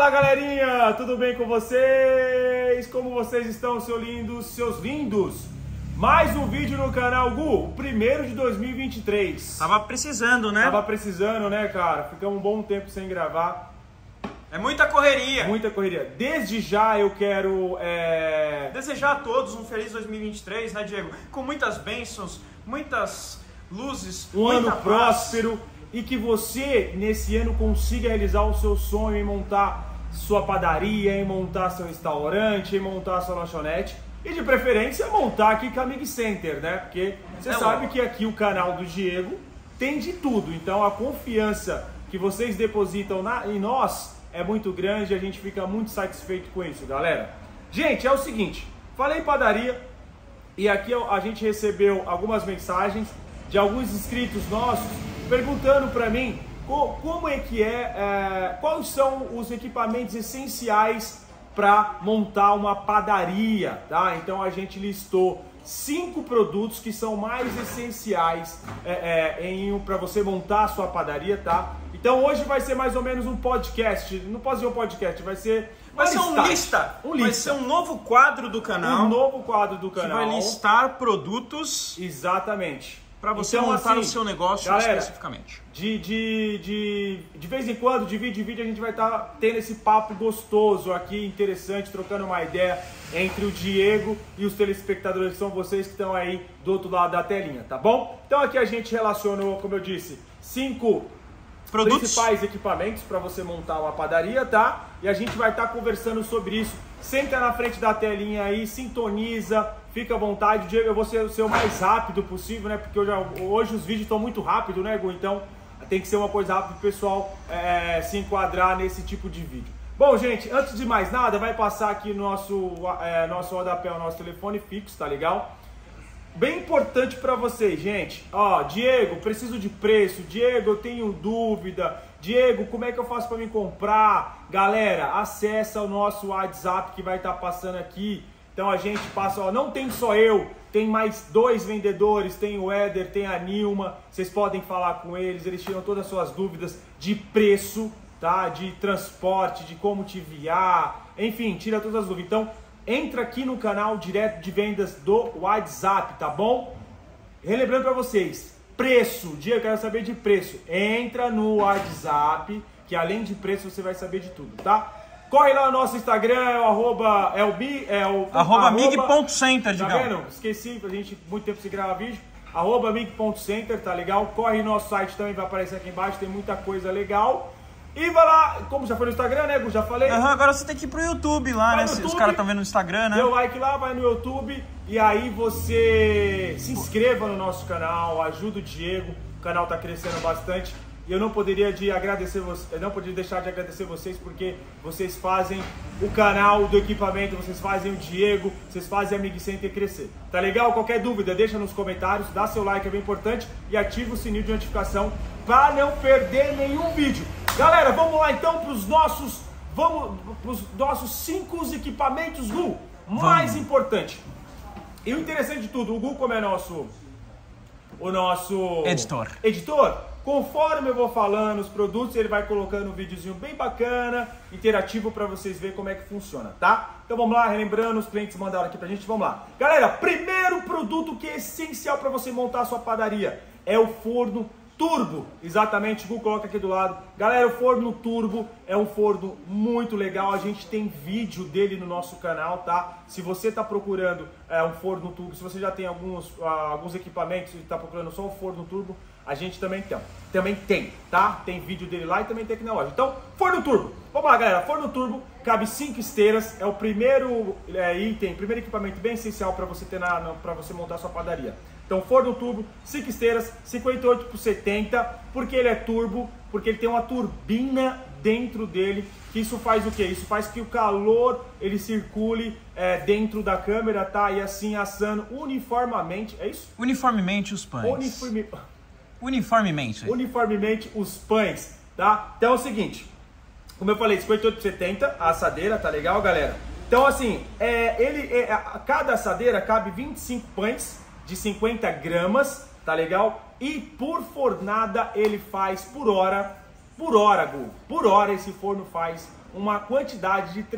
Fala galerinha, tudo bem com vocês? Como vocês estão, seus lindos? Mais um vídeo no canal, Gu, o primeiro de 2023. Tava precisando, né? Tava precisando, né, cara? Ficamos um bom tempo sem gravar. É muita correria. Muita correria. Desde já eu quero desejar a todos um feliz 2023, né, Diego? Com muitas bênçãos, muitas luzes, um ano próspero. E que você, nesse ano, consiga realizar o seu sonho em montar sua padaria, em montar seu restaurante, em montar sua lanchonete. E de preferência, montar aqui com a Mig Center, né? Porque você sabe que aqui o canal do Diego tem de tudo. Então a confiança que vocês depositam em nós é muito grande e a gente fica muito satisfeito com isso, galera. Gente, é o seguinte, falei padaria e aqui a gente recebeu algumas mensagens de alguns inscritos nossos perguntando para mim como é que quais são os equipamentos essenciais para montar uma padaria, tá? Então a gente listou 5 produtos que são mais essenciais para você montar a sua padaria, tá? Então hoje vai ser mais ou menos um podcast, não pode ser um podcast, vai ser um lista. Vai ser um novo quadro do canal. Um novo quadro do canal. Que vai listar produtos. Exatamente. Para você montar o seu negócio, galera, especificamente. De vez em quando, de vídeo em vídeo, a gente vai estar tendo esse papo gostoso aqui, interessante, trocando uma ideia entre o Diego e os telespectadores, que são vocês que estão aí do outro lado da telinha, tá bom? Então aqui a gente relacionou, como eu disse, 5 principais equipamentos para você montar uma padaria, tá? E a gente vai estar conversando sobre isso. Senta na frente da telinha aí, sintoniza, fica à vontade. Diego, eu vou ser o mais rápido possível, né? Porque hoje os vídeos estão muito rápidos, né, Gu? Então tem que ser uma coisa rápida para o pessoal se enquadrar nesse tipo de vídeo. Bom, gente, antes de mais nada, vai passar aqui nosso rodapé, o nosso telefone fixo, tá legal? Bem importante para vocês, gente. Ó, Diego, preciso de preço. Diego, eu tenho dúvida. Diego, como é que eu faço para me comprar? Galera, acessa o nosso WhatsApp que vai estar passando aqui. Então a gente passa, ó, não tem só eu, tem mais 2 vendedores, tem o Éder, tem a Nilma. Vocês podem falar com eles, eles tiram todas as suas dúvidas de preço, tá? De transporte, de como te enviar, enfim, tira todas as dúvidas. Então, entra aqui no canal direto de vendas do WhatsApp, tá bom? Relembrando para vocês, preço, Diego, eu quero saber de preço. Entra no WhatsApp, que além de preço você vai saber de tudo, tá? Corre lá no nosso Instagram, arroba mig.center, tá vendo? Esqueci, a gente muito tempo se grava vídeo. Arroba mig.center, tá legal? Corre no nosso site também, vai aparecer aqui embaixo, tem muita coisa legal. E vai lá, como já foi no Instagram, né, Gu? Já falei? Agora você tem que ir pro YouTube lá, né? Os caras estão vendo no Instagram, né? Dê o like lá, vai no YouTube e aí você se inscreva no nosso canal, ajuda o Diego, o canal tá crescendo bastante. E eu não poderia deixar de agradecer vocês, porque vocês fazem o canal do equipamento, vocês fazem o Diego, vocês fazem a Mig Center crescer. Tá legal? Qualquer dúvida, deixa nos comentários, dá seu like, é bem importante, e ativa o sininho de notificação para não perder nenhum vídeo. Galera, vamos lá então para os nossos 5 equipamentos, Gu, mais importante. E o interessante de tudo, o Gu, como é o nosso editor, conforme eu vou falando os produtos, ele vai colocando um videozinho bem bacana, interativo para vocês verem como é que funciona, tá? Então vamos lá, relembrando, os clientes mandaram aqui pra gente, vamos lá. Galera, primeiro produto que é essencial para você montar a sua padaria é o forno turbo. Exatamente, o Gu coloca aqui do lado. Galera, o forno turbo é um forno muito legal, a gente tem vídeo dele no nosso canal, tá? Se você tá procurando um forno turbo, se você já tem alguns equipamentos e tá procurando só o forno turbo, a gente também tem, tá? Tem vídeo dele lá e também tem aqui na loja. Então, forno turbo. Vamos lá, galera. Forno turbo cabe 5 esteiras. É o primeiro item, primeiro equipamento bem essencial para você ter para você montar a sua padaria. Então, forno turbo, 5 esteiras, 58 por 70. Porque ele é turbo? Porque ele tem uma turbina dentro dele. Que isso faz o quê? Isso faz que o calor ele circule dentro da câmera, tá? E assim assando uniformemente. É isso? Uniformemente os pães. Uniformemente os pães, tá? Então é o seguinte, como eu falei, 58 por 70, a assadeira, tá legal, galera? Então assim, cada assadeira cabe 25 pães de 50 gramas, tá legal? E por fornada ele faz por hora por hora, Gu. Por hora esse forno faz uma quantidade de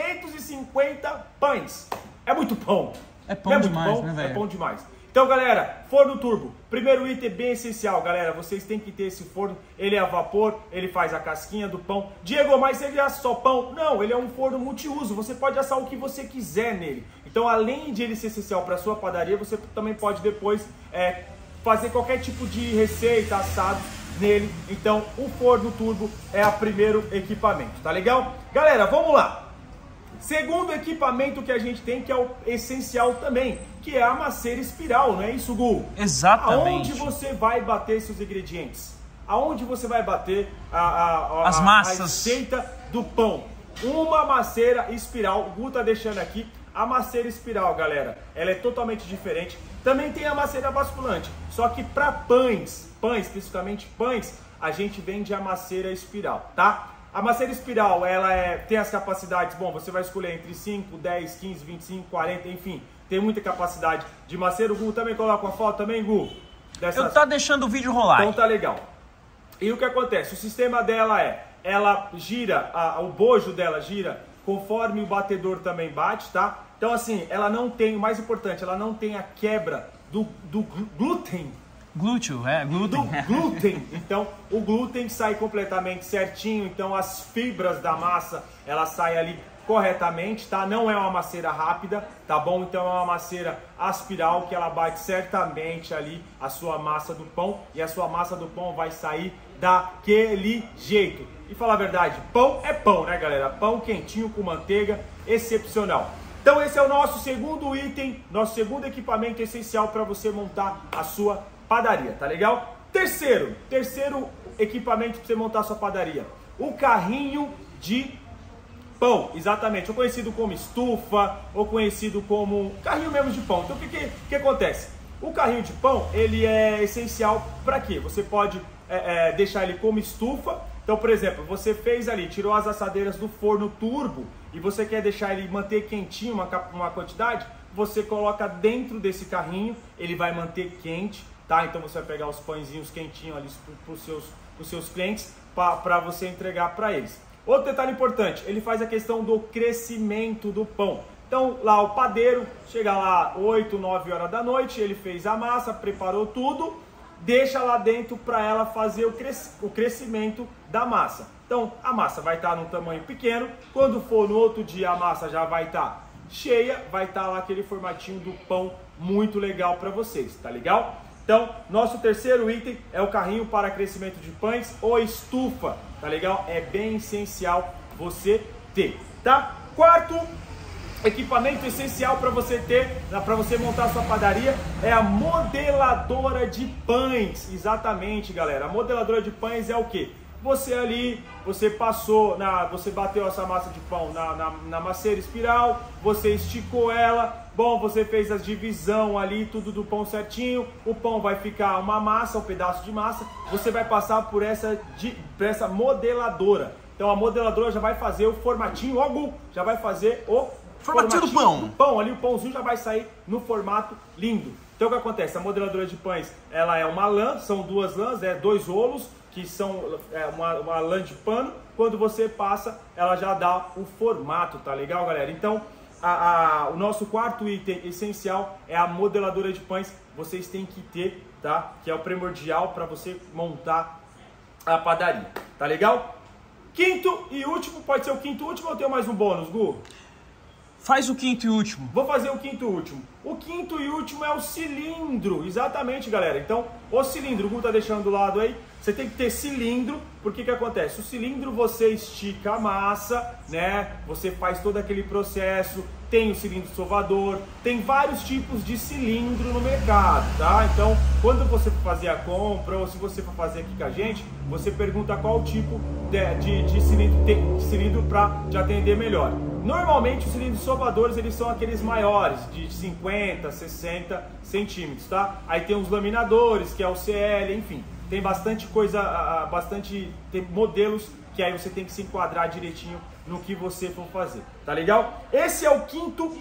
350 pães. É muito pão. É pão demais, né, velho? É pão demais. Então, galera, forno turbo. Primeiro item bem essencial, galera. Vocês têm que ter esse forno. Ele é a vapor, ele faz a casquinha do pão. Diego, mas ele assa só pão? Não, ele é um forno multiuso. Você pode assar o que você quiser nele. Então, além de ele ser essencial para sua padaria, você também pode depois fazer qualquer tipo de receita, assado nele. Então, o forno turbo é o primeiro equipamento, tá legal? Galera, vamos lá. Segundo equipamento que a gente tem, que é o essencial também, que é a maceira espiral, não é isso, Gu? Exatamente. Aonde você vai bater seus ingredientes? Aonde você vai bater as massas? A receita do pão? Uma maceira espiral. O Gu tá deixando aqui a maceira espiral, galera. Ela é totalmente diferente. Também tem a maceira basculante. Só que para pães, especificamente pães, a gente vende a maceira espiral, tá? A maceira espiral, ela tem as capacidades, bom, você vai escolher entre 5, 10, 15, 25, 40, enfim, tem muita capacidade de maceira. O Gu também coloca uma foto também, Gu? Eu tô deixando o vídeo rolar. Então tá legal. E o que acontece? O sistema dela ela gira, o bojo dela gira conforme o batedor também bate, tá? Então assim, ela não tem, o mais importante, ela não tem a quebra do glúten. Glúten. Do glúten. Então, o glúten sai completamente certinho. Então, as fibras da massa, ela sai ali corretamente, tá? Não é uma maceira rápida, tá bom? Então, é uma maceira aspiral que ela bate certamente ali a sua massa do pão. E a sua massa do pão vai sair daquele jeito. E falar a verdade, pão é pão, né, galera? Pão quentinho com manteiga, excepcional. Então, esse é o nosso segundo item, nosso segundo equipamento essencial para você montar a sua padaria, tá legal? Terceiro equipamento para você montar a sua padaria, o carrinho de pão, exatamente, ou conhecido como estufa, ou conhecido como carrinho mesmo de pão. Então o que acontece? O carrinho de pão, ele é essencial para quê? Você pode deixar ele como estufa. Então, por exemplo, você fez ali, tirou as assadeiras do forno turbo e você quer deixar ele manter quentinho uma quantidade, você coloca dentro desse carrinho, ele vai manter quente. Tá? Então você vai pegar os pãezinhos quentinhos ali para os seus clientes para você entregar para eles. Outro detalhe importante, ele faz a questão do crescimento do pão. Então lá o padeiro chega lá 8, 9 horas da noite, ele fez a massa, preparou tudo, deixa lá dentro para ela fazer o crescimento da massa. Então a massa vai estar num tamanho pequeno, quando for no outro dia a massa já vai estar cheia, vai estar lá aquele formatinho do pão muito legal para vocês, tá legal? Então, nosso terceiro item é o carrinho para crescimento de pães ou estufa, tá legal? É bem essencial você ter, tá? Quarto equipamento essencial para você ter, para você montar a sua padaria, é a modeladora de pães. Exatamente, galera. A modeladora de pães é o quê? Você bateu essa massa de pão na maceira espiral, você esticou ela, bom, você fez a divisão ali, tudo do pão certinho, o pão vai ficar uma massa, um pedaço de massa, você vai passar por essa modeladora. Então a modeladora já vai fazer o formatinho, já vai fazer o formatinho do pão ali, o pãozinho já vai sair no formato lindo. Então o que acontece? A modeladora de pães, ela é uma lã, são duas lãs, 2 rolos, que são uma lã de pano. Quando você passa, ela já dá o formato, tá legal, galera? Então, o nosso quarto item essencial é a modeladora de pães. Vocês têm que ter, tá? Que é o primordial para você montar a padaria, tá legal? Quinto e último, pode ser o quinto e último ou tem mais um bônus, Gu? Faz o quinto e último. Vou fazer o quinto e último. O quinto e último é o cilindro. Exatamente, galera. Então, o cilindro, o Gu tá deixando do lado aí. Você tem que ter cilindro, porque o que acontece? O cilindro você estica a massa, né? Você faz todo aquele processo. Tem o cilindro sovador, tem vários tipos de cilindro no mercado, tá? Então, quando você for fazer a compra ou se você for fazer aqui com a gente, você pergunta qual tipo de cilindro para te atender melhor. Normalmente os cilindros sovadores, eles são aqueles maiores, de 50, 60 centímetros, tá? Aí tem os laminadores, que é o CL, enfim. Tem bastante coisa, tem modelos que aí você tem que se enquadrar direitinho no que você for fazer, tá legal? Esse é o quinto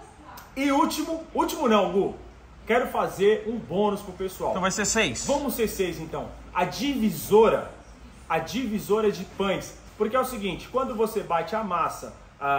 e último não, Gu. Quero fazer um bônus pro pessoal. Então vai ser 6. Vamos ser 6 então. A divisora a divisora de pães. Porque é o seguinte, quando você bate a massa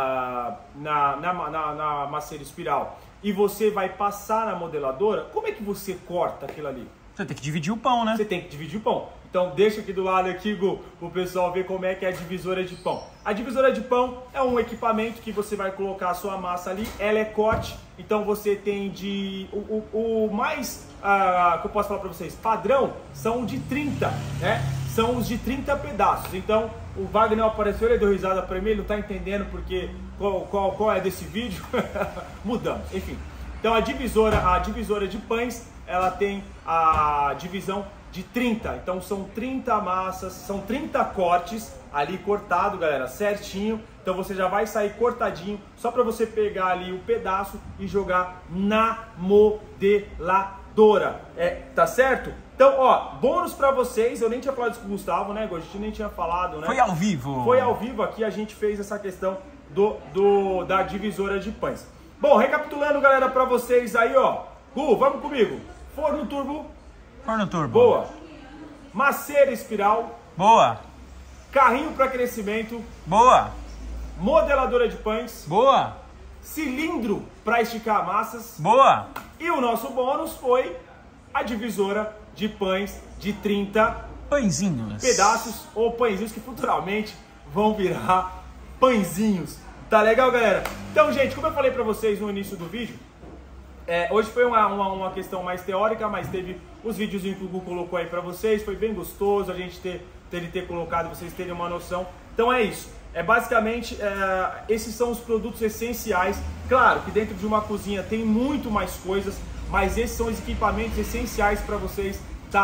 na masseira espiral e você vai passar na modeladora, como é que você corta aquilo ali? Você tem que dividir o pão, né? Você tem que dividir o pão. Então deixa aqui do lado aqui, Gu, o pessoal ver como é que é a divisora de pão. A divisora de pão é um equipamento que você vai colocar a sua massa ali, ela é corte, então você tem o mais, que eu posso falar para vocês, padrão, são de 30, né? São os de 30 pedaços. Então o Wagner apareceu, ele deu risada para mim, ele não tá entendendo porque qual é desse vídeo. Mudamos, enfim. Então a divisora de pães, ela tem a divisão de 30, então são 30 massas, são 30 cortes ali cortado, galera, certinho. Então você já vai sair cortadinho, só para você pegar ali o pedaço e jogar na modeladora, tá certo? Então, ó, bônus para vocês, eu nem tinha falado isso com o Gustavo, né, a gente nem tinha falado, né? Foi ao vivo. Foi ao vivo aqui, a gente fez essa questão da divisora de pães. Bom, recapitulando, galera, para vocês aí, ó, vamos comigo, forno turbo. Forno turbo. Boa. Masseira espiral. Boa. Carrinho para crescimento. Boa. Modeladora de pães. Boa. Cilindro para esticar massas. Boa. E o nosso bônus foi a divisora de pães de 30 pãezinhos. Pedaços ou pãezinhos que futuramente vão virar pãezinhos. Tá legal, galera? Então, gente, como eu falei para vocês no início do vídeo, hoje foi uma questão mais teórica, mas teve os vídeos que o Google colocou aí para vocês, foi bem gostoso a gente ter colocado, vocês terem uma noção. Então é isso, basicamente, esses são os produtos essenciais. Claro que dentro de uma cozinha tem muito mais coisas, mas esses são os equipamentos essenciais para vocês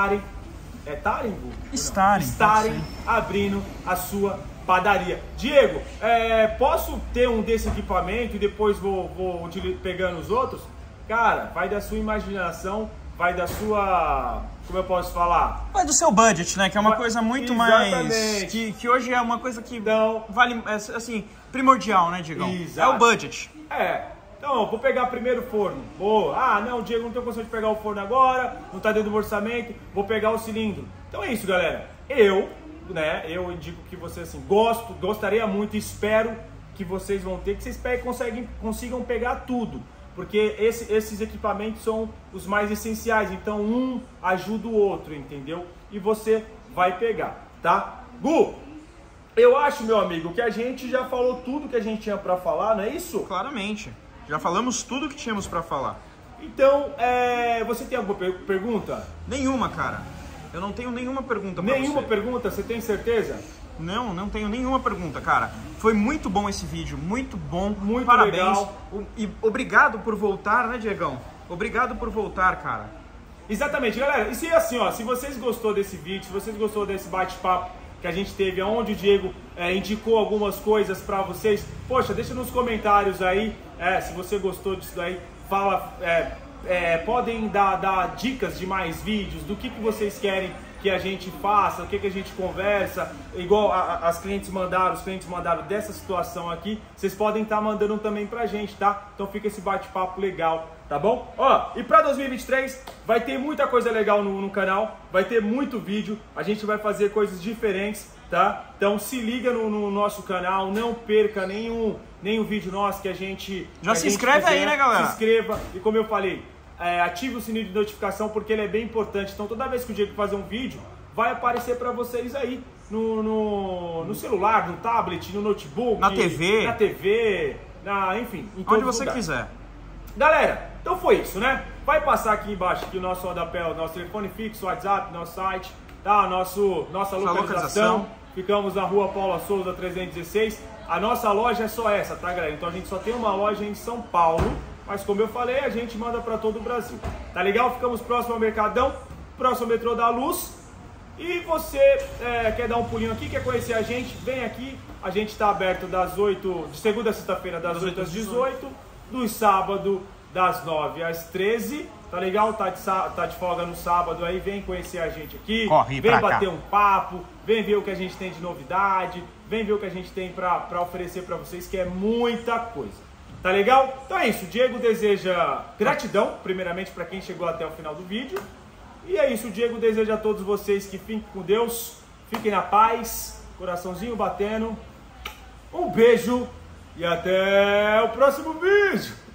estarem abrindo a sua padaria. Diego, posso ter um desse equipamento e depois vou pegando os outros? Cara, vai da sua imaginação, vai da sua... Como eu posso falar? Vai do seu budget, né? Que é uma coisa muito Exatamente. mais... Que hoje é uma coisa que não vale, assim, primordial, né, Diegão? Exato. É o budget. Então, vou pegar primeiro o forno. Boa. Não, Diego, não tenho condição de pegar o forno agora, não tá dentro do orçamento, vou pegar o cilindro. Então é isso, galera. Eu indico que vocês, assim, gostaria muito, espero que vocês vão ter, que vocês consigam pegar tudo. Porque esses equipamentos são os mais essenciais, então um ajuda o outro, entendeu? E você vai pegar, tá? Gu, eu acho, meu amigo, que a gente já falou tudo que a gente tinha pra falar, não é isso? Claramente, já falamos tudo que tínhamos pra falar. Então, você tem alguma pergunta? Nenhuma, cara. Eu não tenho nenhuma pergunta pra você. Nenhuma pergunta? Você tem certeza? Não tenho nenhuma pergunta, cara. Foi muito bom esse vídeo, muito bom. Muito parabéns. Legal. E obrigado por voltar, né, Diegão? Obrigado por voltar, cara. Exatamente, galera. E se assim, ó, se vocês gostou desse vídeo, se vocês gostou desse bate-papo que a gente teve, onde o Diego indicou algumas coisas pra vocês, poxa, deixa nos comentários aí, se você gostou disso daí, fala, podem dar dicas de mais vídeos, do que vocês querem que a gente faça, o que a gente conversa, igual os clientes mandaram dessa situação aqui, vocês podem estar mandando também pra gente, tá? Então fica esse bate-papo legal, tá bom? Ó, e pra 2023 vai ter muita coisa legal no canal, vai ter muito vídeo, a gente vai fazer coisas diferentes, tá? Então se liga no nosso canal, não perca nenhum vídeo nosso que a gente... Já se inscreve aí, né, galera? Se inscreva, e como eu falei, ative o sininho de notificação porque ele é bem importante. Então toda vez que o Diego fazer um vídeo, vai aparecer para vocês aí no celular, no tablet, no notebook, na TV, enfim, em onde você quiser. Galera, então foi isso, né? Vai passar aqui embaixo aqui o nosso rodapé, o nosso telefone fixo, WhatsApp, nosso site, tá? Nossa localização. Ficamos na Rua Paula Souza 316. A nossa loja é só essa, tá, galera? Então a gente só tem uma loja em São Paulo. Mas como eu falei, a gente manda para todo o Brasil. Tá legal? Ficamos próximo ao Mercadão, próximo ao Metrô da Luz. E você quer dar um pulinho aqui, quer conhecer a gente, vem aqui. A gente está aberto de segunda a sexta-feira, das 8 às 18. Dos sábados, das 9 às 13. Tá legal? Tá de folga no sábado aí, vem conhecer a gente aqui. Vem bater um papo, vem ver o que a gente tem de novidade. Vem ver o que a gente tem para oferecer para vocês, que é muita coisa. Tá legal? Então é isso, o Diego deseja gratidão, primeiramente para quem chegou até o final do vídeo. E é isso, o Diego deseja a todos vocês que fiquem com Deus, Fiquem na paz, coraçãozinho batendo. Um beijo e até o próximo vídeo.